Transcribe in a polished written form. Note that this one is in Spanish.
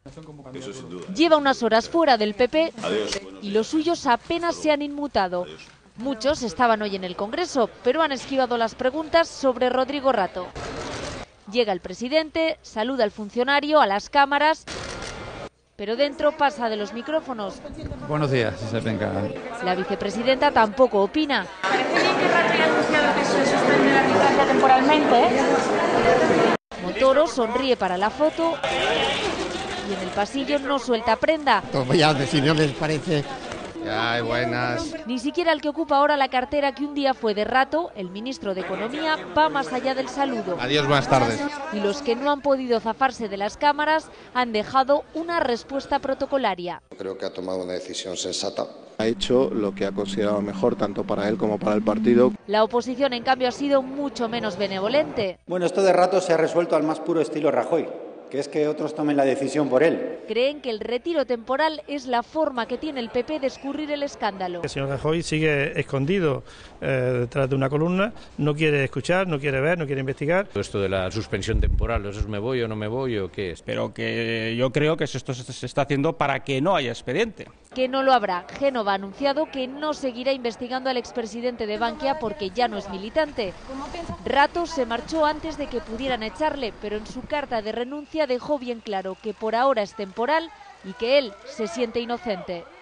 Eso sin duda. Lleva unas horas fuera del PP y los suyos apenas se han inmutado. Muchos estaban hoy en el Congreso, pero han esquivado las preguntas sobre Rodrigo Rato. Llega el presidente, saluda al funcionario, a las cámaras, pero dentro pasa de los micrófonos. Buenos días, venga. La vicepresidenta tampoco opina. Parece bien que Rato haya anunciado que se suspende la licencia temporalmente, ¿eh? Montoro sonríe para la foto y en el pasillo no suelta prenda. Ya, si no les parece. Ay, buenas. Ni siquiera el que ocupa ahora la cartera que un día fue de Rato, el ministro de Economía, va más allá del saludo. Adiós, buenas tardes. Y los que no han podido zafarse de las cámaras han dejado una respuesta protocolaria. Creo que ha tomado una decisión sensata. Ha hecho lo que ha considerado mejor tanto para él como para el partido. La oposición, en cambio, ha sido mucho menos benevolente. Bueno, esto de Rato se ha resuelto al más puro estilo Rajoy, que es que otros tomen la decisión por él. Creen que el retiro temporal es la forma que tiene el PP de escurrir el escándalo. El señor Rajoy sigue escondido detrás de una columna, no quiere escuchar, no quiere ver, no quiere investigar. Esto de la suspensión temporal, ¿eso es me voy o no me voy o qué es? Pero que yo creo que esto se está haciendo para que no haya expediente. Que no lo habrá. Génova ha anunciado que no seguirá investigando al expresidente de Bankia porque ya no es militante. Rato se marchó antes de que pudieran echarle, pero en su carta de renuncia dejó bien claro que por ahora es temporal y que él se siente inocente.